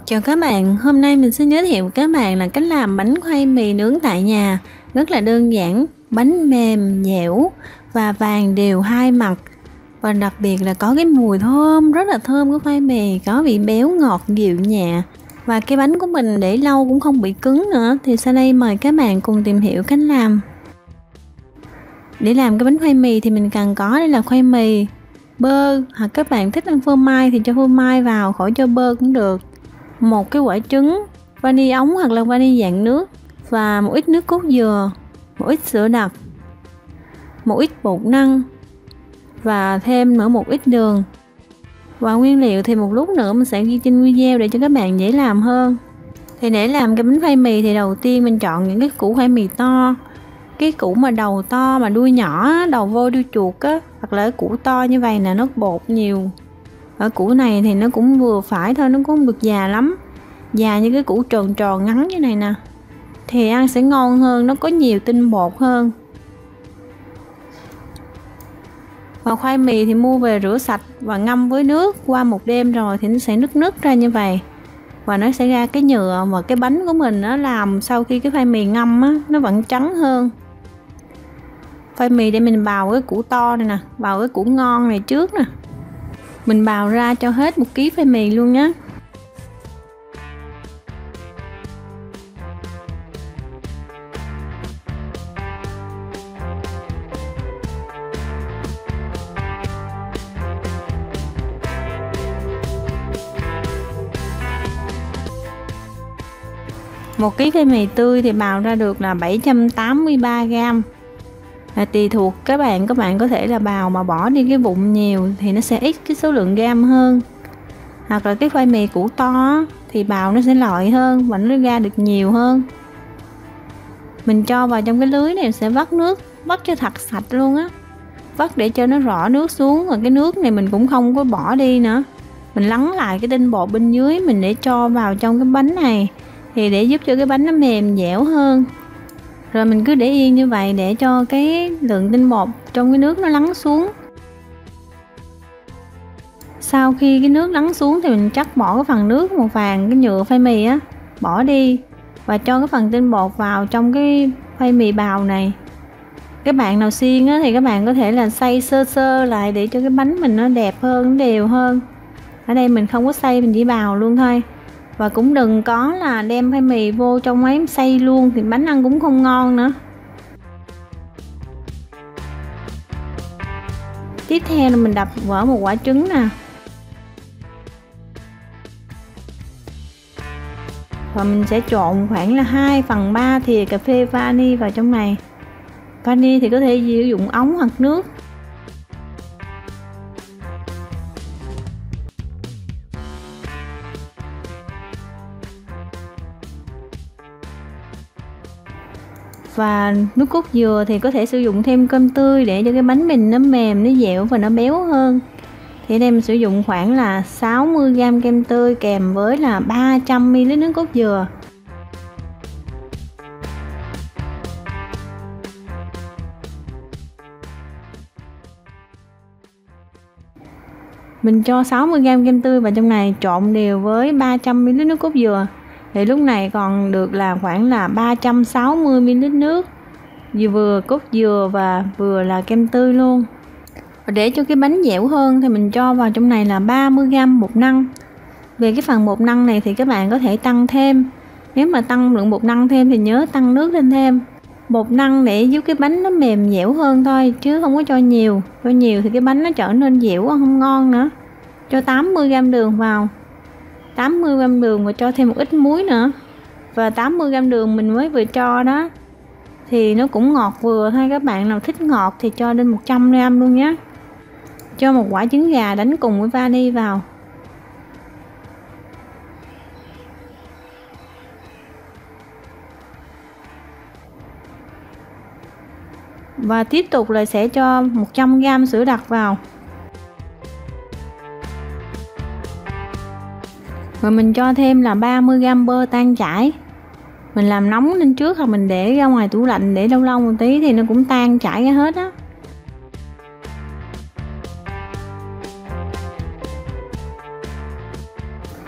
Chào các bạn, hôm nay mình xin giới thiệu với các bạn là cách làm bánh khoai mì nướng tại nhà. Rất là đơn giản, bánh mềm, dẻo và vàng đều hai mặt. Và đặc biệt là có cái mùi thơm, rất là thơm của khoai mì, có vị béo ngọt dịu nhẹ. Và cái bánh của mình để lâu cũng không bị cứng nữa. Thì sau đây mời các bạn cùng tìm hiểu cách làm. Để làm cái bánh khoai mì thì mình cần có đây là khoai mì, bơ, hoặc các bạn thích ăn phô mai thì cho phô mai vào, khỏi cho bơ cũng được. Một cái quả trứng, vani ống hoặc là vani dạng nước và một ít nước cốt dừa, một ít sữa đặc, một ít bột năng và thêm nữa một ít đường. Và nguyên liệu thì một lúc nữa mình sẽ ghi trên video để cho các bạn dễ làm hơn. Thì để làm cái bánh khoai mì thì đầu tiên mình chọn những cái củ khoai mì to, cái củ mà đầu to mà đuôi nhỏ, đầu voi đuôi chuột á, hoặc là cái củ to như vậy là nó bột nhiều. Ở củ này thì nó cũng vừa phải thôi, nó cũng không được già lắm. Già như cái củ tròn tròn ngắn như này nè thì ăn sẽ ngon hơn, nó có nhiều tinh bột hơn. Và khoai mì thì mua về rửa sạch và ngâm với nước qua một đêm rồi thì nó sẽ nứt nứt ra như vậy. Và nó sẽ ra cái nhựa mà cái bánh của mình nó làm sau khi cái khoai mì ngâm á, nó vẫn trắng hơn. Khoai mì để mình bào cái củ to này nè, bào cái củ ngon này trước nè. Mình bào ra cho hết 1 kg khoai mì luôn nhé. Một kg khoai mì tươi thì bào ra được là 783g. Tùy thuộc các bạn có thể là bào mà bỏ đi cái vụn nhiều thì nó sẽ ít cái số lượng gam hơn. Hoặc là cái khoai mì củ to thì bào nó sẽ lọi hơn và nó ra được nhiều hơn. Mình cho vào trong cái lưới này sẽ vắt nước, vắt cho thật sạch luôn á. Vắt để cho nó rỏ nước xuống, và cái nước này mình cũng không có bỏ đi nữa. Mình lắng lại cái tinh bột bên dưới mình để cho vào trong cái bánh này thì để giúp cho cái bánh nó mềm dẻo hơn. Rồi mình cứ để yên như vậy để cho cái lượng tinh bột trong cái nước nó lắng xuống. Sau khi cái nước lắng xuống thì mình chắc bỏ cái phần nước màu vàng, cái nhựa khoai mì á, bỏ đi và cho cái phần tinh bột vào trong cái khoai mì bào này. Các bạn nào xiên á thì các bạn có thể là xay sơ sơ lại để cho cái bánh mình nó đẹp hơn, nó đều hơn. Ở đây mình không có xay, mình chỉ bào luôn thôi. Và cũng đừng có là đem khoai mì vô trong máy xay luôn thì bánh ăn cũng không ngon nữa. Tiếp theo là mình đập vỡ một quả trứng nè. Và mình sẽ trộn khoảng là 2/3 thìa cà phê vani vào trong này. Vani thì có thể sử dụng ống hoặc nước. Và nước cốt dừa thì có thể sử dụng thêm cơm tươi để cho cái bánh mình nó mềm, nó dẻo và nó béo hơn. Thì ở đây mình sử dụng khoảng là 60g kem tươi kèm với là 300ml nước cốt dừa. Mình cho 60g kem tươi vào trong này, trộn đều với 300ml nước cốt dừa. Thì lúc này còn được là khoảng là 360ml nước, vừa cốt dừa và vừa là kem tươi luôn. Và để cho cái bánh dẻo hơn thì mình cho vào trong này là 30g bột năng. Về cái phần bột năng này thì các bạn có thể tăng thêm. Nếu mà tăng lượng bột năng thêm thì nhớ tăng nước lên thêm. Bột năng để giúp cái bánh nó mềm dẻo hơn thôi, chứ không có cho nhiều. Cho nhiều thì cái bánh nó trở nên dẻo không ngon nữa. Cho 80g đường vào, 80g đường và cho thêm một ít muối nữa. Và 80g đường mình mới vừa cho đó thì nó cũng ngọt vừa thôi. Các bạn nào thích ngọt thì cho lên 100g luôn nhé. Cho một quả trứng gà đánh cùng với vani vào. Và tiếp tục là sẽ cho 100g sữa đặc vào. Và mình cho thêm là 30g bơ tan chảy. Mình làm nóng lên trước hoặc mình để ra ngoài tủ lạnh để lâu lâu một tí thì nó cũng tan chảy ra hết á.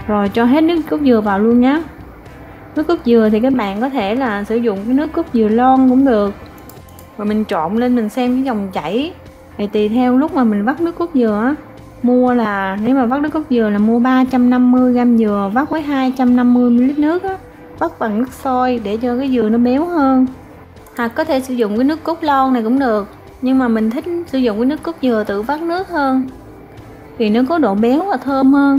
Rồi cho hết nước cốt dừa vào luôn nhé. Nước cốt dừa thì các bạn có thể là sử dụng cái nước cốt dừa lon cũng được. Rồi mình trộn lên mình xem cái dòng chảy. Thì tùy theo lúc mà mình vắt nước cốt dừa á, mua là nếu mà vắt nước cốt dừa là mua 350g dừa vắt với 250ml nước á, vắt bằng nước sôi để cho cái dừa nó béo hơn. Hoặc có thể sử dụng cái nước cốt lon này cũng được, nhưng mà mình thích sử dụng cái nước cốt dừa tự vắt nước hơn vì nó có độ béo và thơm hơn.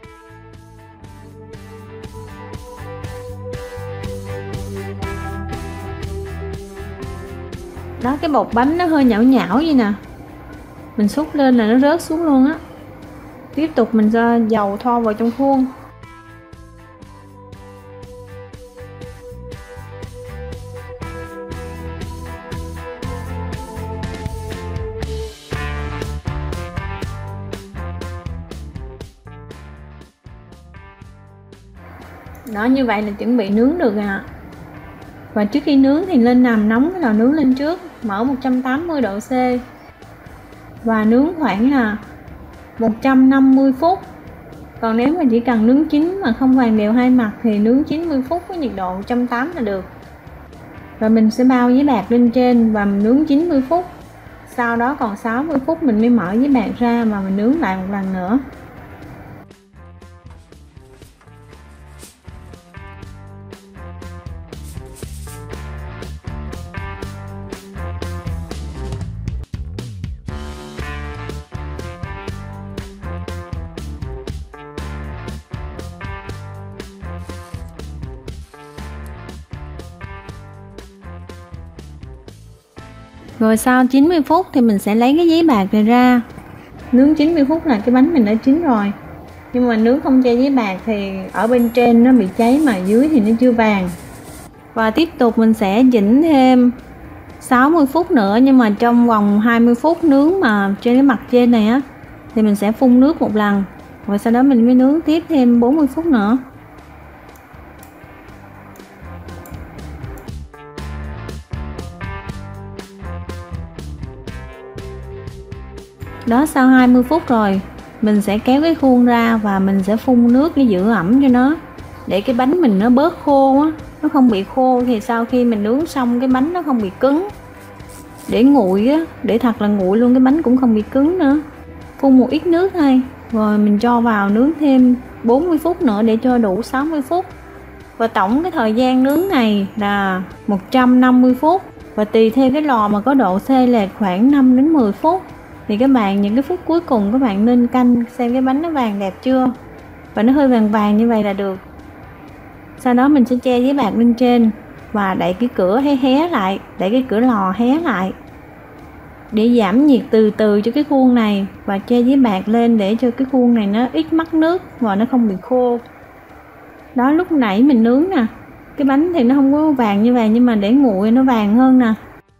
Đó, cái bột bánh nó hơi nhão nhão vậy nè, mình xúc lên là nó rớt xuống luôn á. Tiếp tục mình cho dầu thoa vào trong khuôn. Đó, như vậy là chuẩn bị nướng được à. Và trước khi nướng thì lên làm nóng cái lò nướng lên trước, mở 180 độ C và nướng khoảng là 150 phút. Còn nếu mà chỉ cần nướng chín mà không vàng đều hai mặt thì nướng 90 phút với nhiệt độ 180 là được. Rồi mình sẽ bao giấy bạc lên trên và mình nướng 90 phút. Sau đó còn 60 phút mình mới mở giấy bạc ra và mình nướng lại một lần nữa. Rồi sau 90 phút thì mình sẽ lấy cái giấy bạc này ra. Nướng 90 phút là cái bánh mình đã chín rồi. Nhưng mà nướng không che giấy bạc thì ở bên trên nó bị cháy mà dưới thì nó chưa vàng. Và tiếp tục mình sẽ chỉnh thêm 60 phút nữa, nhưng mà trong vòng 20 phút nướng mà trên cái mặt trên này á thì mình sẽ phun nước một lần. Rồi sau đó mình mới nướng tiếp thêm 40 phút nữa. Đó, sau 20 phút rồi mình sẽ kéo cái khuôn ra và mình sẽ phun nước để giữ ẩm cho nó, để cái bánh mình nó bớt khô á, nó không bị khô. Thì sau khi mình nướng xong cái bánh nó không bị cứng, để nguội á, để thật là nguội luôn, cái bánh cũng không bị cứng nữa. Phun một ít nước thôi, rồi mình cho vào nướng thêm 40 phút nữa để cho đủ 60 phút. Và tổng cái thời gian nướng này là 150 phút. Và tùy theo cái lò mà có độ xê lệch khoảng 5 đến 10 phút. Thì các bạn những cái phút cuối cùng các bạn nên canh xem cái bánh nó vàng đẹp chưa, và nó hơi vàng vàng như vậy là được. Sau đó mình sẽ che giấy bạc lên trên và đậy cái cửa hé lại, đậy cái cửa lò hé lại để giảm nhiệt từ từ cho cái khuôn này, và che giấy bạc lên để cho cái khuôn này nó ít mắc nước và nó không bị khô. Đó, lúc nãy mình nướng nè, cái bánh thì nó không có vàng như vậy, nhưng mà để nguội nó vàng hơn nè.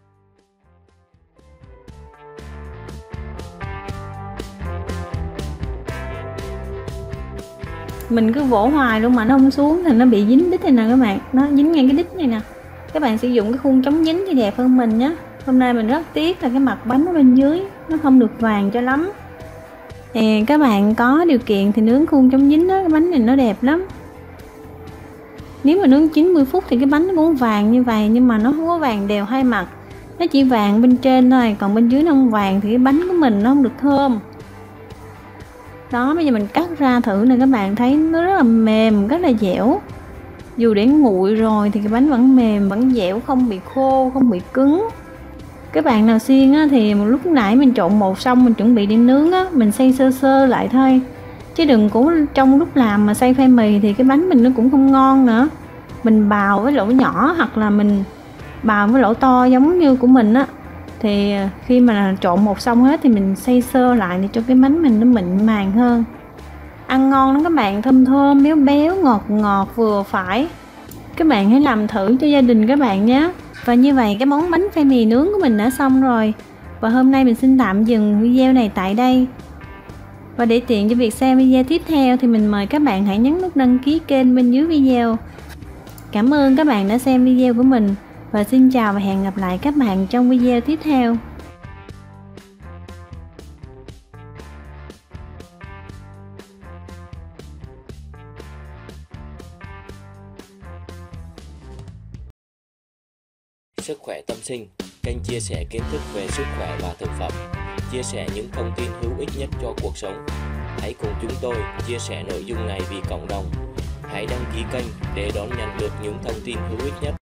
Mình cứ vỗ hoài luôn mà nó không xuống thì nó bị dính đít này nè các bạn, nó dính ngay cái đít này nè. Các bạn sử dụng cái khuôn chống dính thì đẹp hơn mình nhé. Hôm nay mình rất tiếc là cái mặt bánh ở bên dưới nó không được vàng cho lắm. Thì các bạn có điều kiện thì nướng khuôn chống dính đó, cái bánh này nó đẹp lắm. Nếu mà nướng 90 phút thì cái bánh nó cũng vàng như vậy, nhưng mà nó không có vàng đều hai mặt, nó chỉ vàng bên trên thôi, còn bên dưới nó không vàng thì cái bánh của mình nó không được thơm. Đó, bây giờ mình cắt ra thử nè, các bạn thấy nó rất là mềm, rất là dẻo. Dù để nguội rồi thì cái bánh vẫn mềm, vẫn dẻo, không bị khô, không bị cứng. Các bạn nào xiên á, thì một lúc nãy mình trộn bột xong mình chuẩn bị đi nướng á, mình xay sơ sơ lại thôi. Chứ đừng cố trong lúc làm mà xay khoai mì thì cái bánh mình nó cũng không ngon nữa. Mình bào với lỗ nhỏ hoặc là mình bào với lỗ to giống như của mình á, thì khi mà trộn bột xong hết thì mình xay sơ lại để cho cái bánh mình nó mịn màng hơn. Ăn ngon lắm các bạn, thơm thơm, béo béo, ngọt ngọt vừa phải. Các bạn hãy làm thử cho gia đình các bạn nhé. Và như vậy cái món bánh khoai mì nướng của mình đã xong rồi. Và hôm nay mình xin tạm dừng video này tại đây. Và để tiện cho việc xem video tiếp theo thì mình mời các bạn hãy nhấn nút đăng ký kênh bên dưới video. Cảm ơn các bạn đã xem video của mình. Và xin chào và hẹn gặp lại các bạn trong video tiếp theo. Sức khỏe tâm sinh, kênh chia sẻ kiến thức về sức khỏe và thực phẩm, chia sẻ những thông tin hữu ích nhất cho cuộc sống. Hãy cùng chúng tôi chia sẻ nội dung này vì cộng đồng. Hãy đăng ký kênh để đón nhận được những thông tin hữu ích nhất.